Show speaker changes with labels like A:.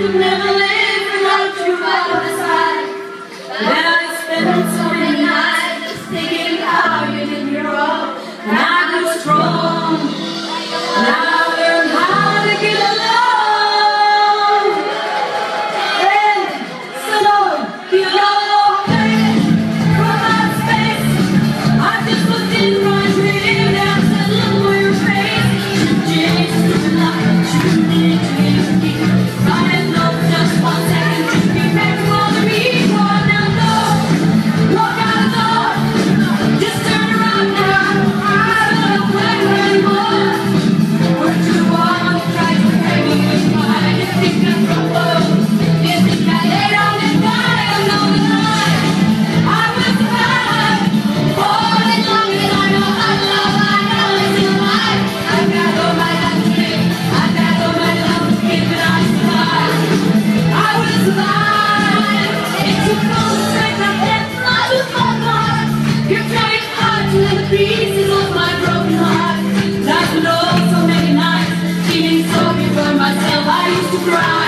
A: could never live without you by my side. And I spent so many nights just thinking how you did me wrong. And I grew strong, and I learned how to get along. And so long, you know, from that space, I just looked in my dream and said, look for your face. Change the life you need to keep. I had no just 1 second to be back to all the people. Now go, walk out the door, just turn around now. I don't know where anymore. We're too on, try to hang me with mine. You think I'm from home, you think I laid on and died. I'm not alive, I will survive. For as long as I know I love, I know it's alive. I've got all my life to live, I've got all my love to give, and I survive. I will survive. It took all the strength I had, I will fall apart. You're trying hard to let the pieces of my broken heart. I've been so many nights feeling sorry for myself. I used to cry.